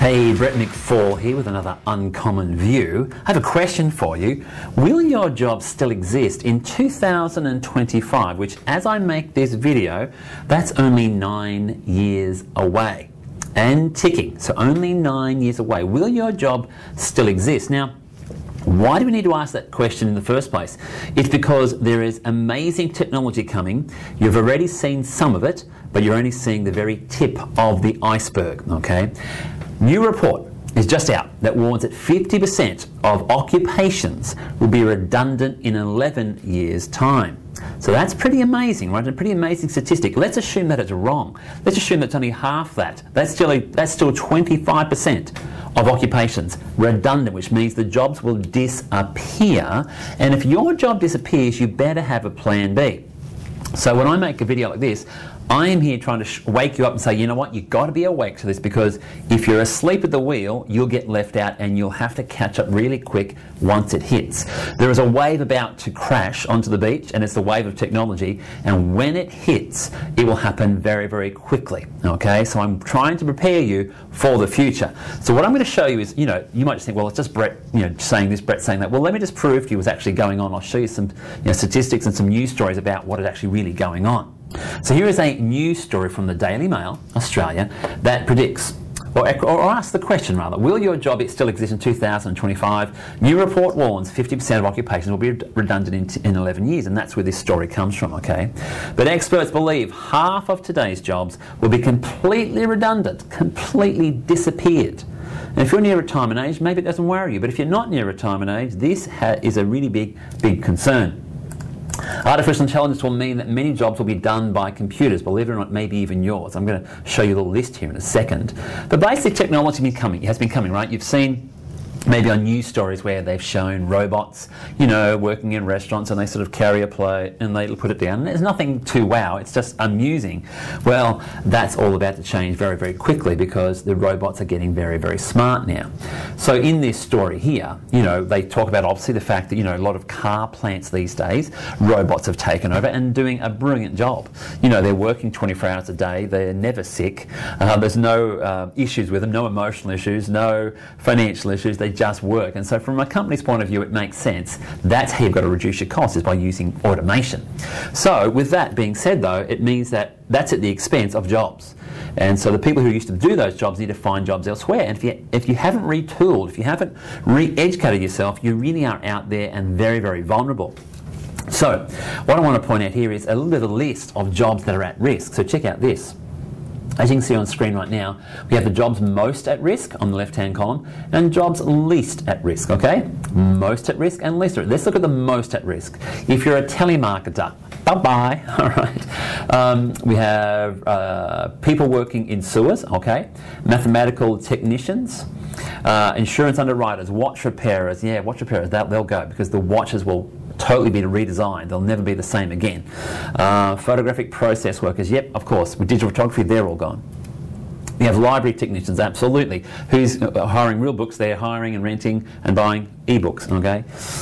Hey, Brett McFall here with another Uncommon View. I have a question for you. Will your job still exist in 2025, which as I make this video, that's only 9 years away and ticking, so only 9 years away. Will your job still exist? Now, why do we need to ask that question in the first place? It's because there is amazing technology coming. You've already seen some of it, but you're only seeing the very tip of the iceberg, okay? New report is just out that warns that 50% of occupations will be redundant in 11 years' time. So that's pretty amazing, right? A pretty amazing statistic. Let's assume that it's wrong. Let's assume that's only half that. That's still 25% of occupations redundant, which means the jobs will disappear. And if your job disappears, you better have a plan B. So when I make a video like this, I am here trying to wake you up and say, you know what, you've got to be awake to this, because if you're asleep at the wheel, you'll get left out and you'll have to catch up really quick once it hits. There is a wave about to crash onto the beach, and it's the wave of technology, and when it hits, it will happen very, very quickly, okay? So I'm trying to prepare you for the future. So what I'm going to show you is, you know, you might just think, well, it's just Brett, saying this, Brett saying that. Well, let me just prove to you what's actually going on. I'll show you some statistics and some news stories about what is actually really going on. So here is a news story from the Daily Mail, Australia, that predicts, or asks the question rather, will your job still exist in 2025? New report warns 50% of occupations will be redundant in 11 years, and that's where this story comes from, okay? But experts believe half of today's jobs will be completely redundant, completely disappeared. And if you're near retirement age, maybe it doesn't worry you, but if you're not near retirement age, this is a really big concern. Artificial intelligence will mean that many jobs will be done by computers, believe it or not, maybe even yours. I'm going to show you the list here in a second. But basic technology has been coming, right? You've seen maybe on news stories where they've shown robots, working in restaurants, and they sort of carry a plate and they put it down. And there's nothing too wow, it's just amusing. Well, that's all about to change very, very quickly, because the robots are getting very, very smart now. So in this story here, they talk about obviously the fact that, a lot of car plants these days, robots have taken over and doing a brilliant job. They're working 24 hours a day, they're never sick, there's no issues with them, no emotional issues, no financial issues, they just work. And so from a company's point of view, it makes sense. That's how you've got to reduce your costs, is by using automation. So with that being said though, it means that that's at the expense of jobs. And so the people who used to do those jobs need to find jobs elsewhere. And if you haven't retooled, if you haven't re-educated yourself, you really are out there and very, very vulnerable. So what I want to point out here is a little bit of a list of jobs that are at risk. So check out this. As you can see on screen right now, we have the jobs most at risk on the left-hand column and jobs least at risk, okay? Most at risk and least at risk. Let's look at the most at risk. If you're a telemarketer, bye-bye, all right. We have people working in sewers, okay? Mathematical technicians, insurance underwriters, watch repairers. Yeah, watch repairers, they'll go, because the watches will totally be redesigned. They'll never be the same again. Photographic process workers, yep, of course. With digital photography, they're all gone. We have library technicians, absolutely. Who's hiring real books? They're hiring and renting and buying e-books, okay?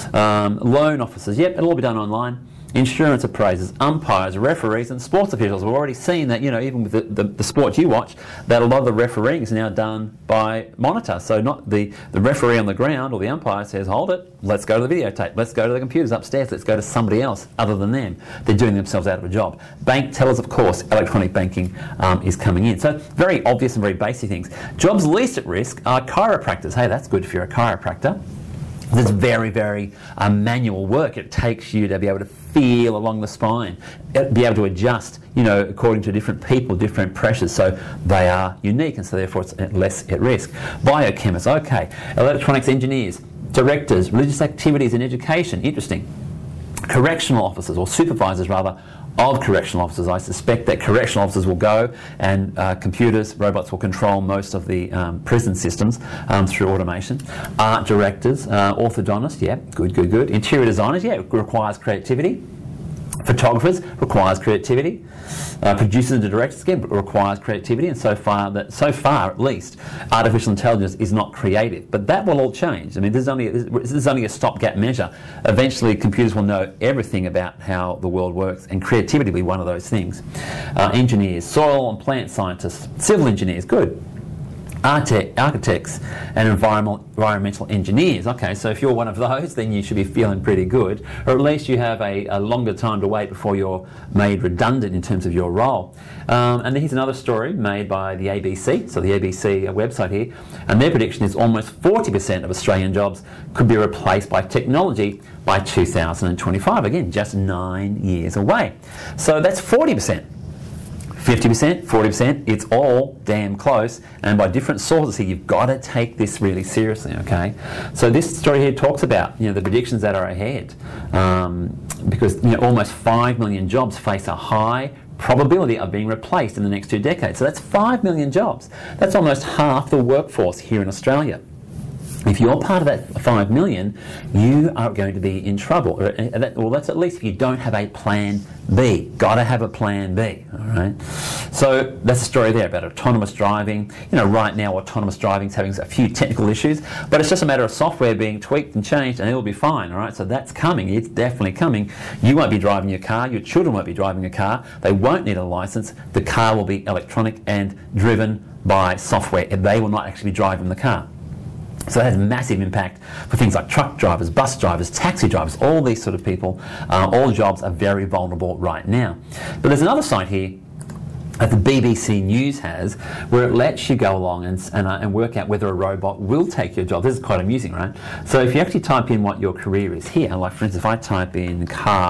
Loan officers, yep, it'll all be done online. Insurance appraisers, umpires, referees, and sports officials. We've already seen that, even with the sport you watch, that a lot of the refereeing is now done by monitor. So not the referee on the ground or the umpire says, hold it, let's go to the videotape, let's go to the computers upstairs, let's go to somebody else other than them. They're doing themselves out of a job. Bank tellers, of course, electronic banking is coming in. So very obvious and very basic things. Jobs least at risk are chiropractors. Hey, that's good if you're a chiropractor. There's very, very manual work. It takes you to be able to feel along the spine, be able to adjust, according to different people, different pressures. So they are unique, and so therefore it's less at risk. Biochemists, okay. Electronics engineers, directors, religious activities and education, interesting. Correctional officers, or supervisors rather, of correctional officers. I suspect that correctional officers will go, and computers, robots will control most of the prison systems through automation. Art directors, orthodontists, yeah, good. Interior designers, yeah, it requires creativity. Photographers requires creativity. Producers and directors, again, requires creativity, and so far at least, artificial intelligence is not creative. But that will all change. I mean, this is only a stopgap measure. Eventually, computers will know everything about how the world works, and creativity will be one of those things. Engineers, soil and plant scientists, civil engineers, good. architects and environmental engineers. Okay, so if you're one of those, then you should be feeling pretty good, or at least you have a longer time to wait before you're made redundant in terms of your role. And here's another story made by the ABC, so the ABC website here, and their prediction is almost 40% of Australian jobs could be replaced by technology by 2025. Again, just 9 years away. So that's 40%. 50%, 40%, it's all damn close, and by different sources here, you've got to take this really seriously, okay? So this story here talks about, the predictions that are ahead, because, almost 5 million jobs face a high probability of being replaced in the next 2 decades. So that's 5 million jobs. That's almost half the workforce here in Australia. If you're part of that 5 million, you are going to be in trouble. Well, that's at least if you don't have a plan B. Got to have a plan B, all right? So that's the story there about autonomous driving. Right now autonomous driving is having a few technical issues, but it's just a matter of software being tweaked and changed and it'll be fine, all right? So that's coming. It's definitely coming. You won't be driving your car. Your children won't be driving your car. They won't need a license. The car will be electronic and driven by software, and they will not actually be driving the car. So that has a massive impact for things like truck drivers, bus drivers, taxi drivers, all these sort of people. All jobs are very vulnerable right now. But there's another site here that the BBC News has where it lets you go along and work out whether a robot will take your job. This is quite amusing, right? So if you actually type in what your career is here, like for instance, if I type in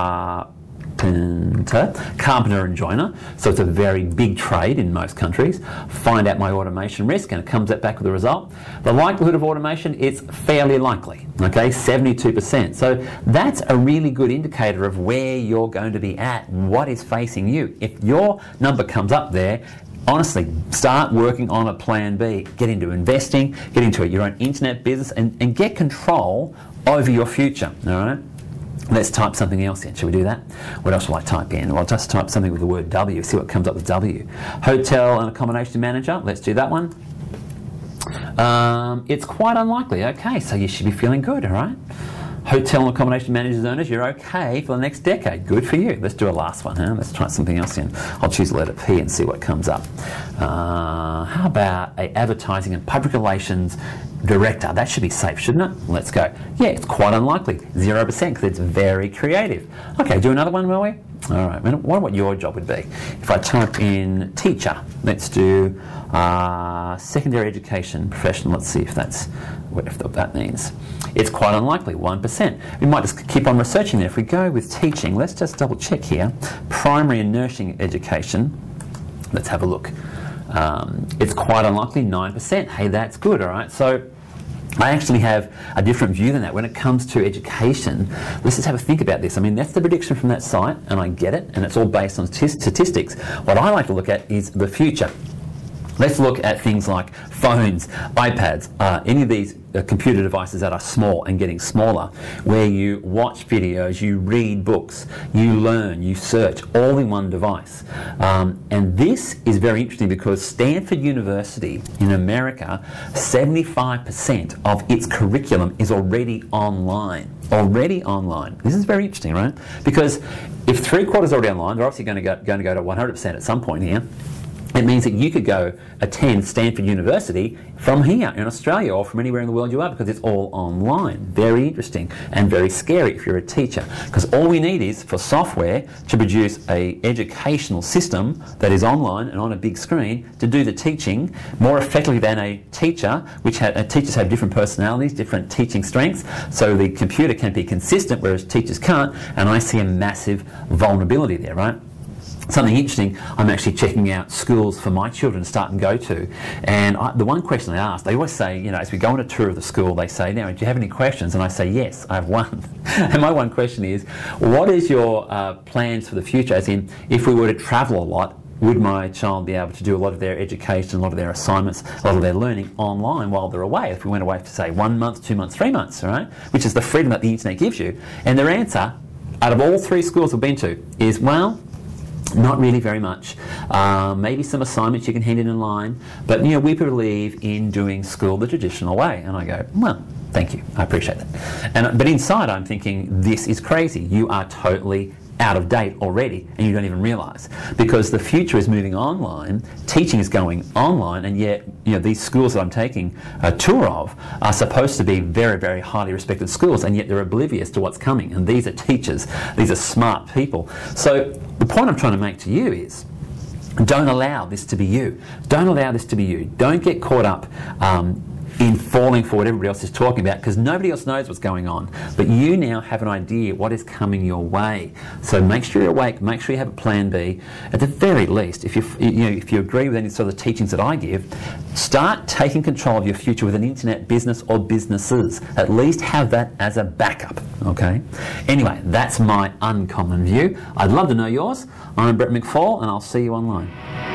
carpenter and joiner, so it's a very big trade in most countries, find out my automation risk, and it comes back with a result. The likelihood of automation is fairly likely, okay, 72%. So that's a really good indicator of where you're going to be at, what is facing you. If your number comes up there, honestly, start working on a plan B. Get into investing, get into your own internet business, and get control over your future, all right? Let's type something else in. Shall we do that? What else will I type in? Well, I'll just type something with the word W, see what comes up with W. Hotel and accommodation manager, let's do that one. It's quite unlikely. Okay, so you should be feeling good, all right? Hotel and accommodation managers owners, you're okay for the next decade. Good for you. Let's do a last one, huh? Let's try something else in. I'll choose the letter P and see what comes up. How about a advertising and public relations director? That should be safe, shouldn't it? Let's go. Yeah, it's quite unlikely. 0%, because it's very creative. Okay, do another one, will we? All right, I wonder what your job would be. If I type in teacher, let's do secondary education professional. Let's see if that means. It's quite unlikely, 1%. We might just keep on researching there. If we go with teaching, let's just double check here. Primary and nursing education, let's have a look. It's quite unlikely, 9%. Hey, that's good, all right? So I actually have a different view than that. When it comes to education, let's just have a think about this. I mean, that's the prediction from that site, and I get it, and it's all based on statistics. What I like to look at is the future. Let's look at things like phones, iPads, any of these computer devices that are small and getting smaller, where you watch videos, you read books, you learn, you search, all in one device. And this is very interesting because Stanford University in America, 75% of its curriculum is already online. Already online. This is very interesting, right? Because if 3/4 is already online, they're obviously going to go to 100% at some point here. It means that you could go attend Stanford University from here in Australia or from anywhere in the world you are, because it's all online. Very interesting and very scary if you're a teacher, because all we need is for software to produce an educational system that is online and on a big screen to do the teaching more effectively than a teacher, which teachers have different personalities, different teaching strengths, so the computer can be consistent whereas teachers can't, and I see a massive vulnerability there, right? Something interesting, I'm actually checking out schools for my children to start and go to, and the one question I ask, they always say, as we go on a tour of the school, they say, now, do you have any questions? And I say, yes, I have one. And my one question is, what is your plans for the future? As in, if we were to travel a lot, would my child be able to do a lot of their education, a lot of their assignments, a lot of their learning online while they're away? If we went away for, say, 1 month, 2 months, 3 months, all right? Which is the freedom that the internet gives you. And their answer, out of all 3 schools we've been to, is, well, not really very much. Maybe some assignments you can hand in line, but we believe in doing school the traditional way. And I go, well, thank you, I appreciate that. But inside I'm thinking, this is crazy. You are totally out of date already and you don't even realize, because the future is moving online, teaching is going online, and yet these schools that I'm taking a tour of are supposed to be very, very highly respected schools, and yet they're oblivious to what's coming. And these are teachers, these are smart people. So the point I'm trying to make to you is, don't allow this to be you. Don't allow this to be you. Don't get caught up in falling for what everybody else is talking about, because nobody else knows what's going on. But you now have an idea what is coming your way. So make sure you're awake, make sure you have a plan B. At the very least, if you agree with any sort of teachings that I give, start taking control of your future with an internet business or businesses. At least have that as a backup, okay? Anyway, that's my uncommon view. I'd love to know yours. I'm Brett McFall, and I'll see you online.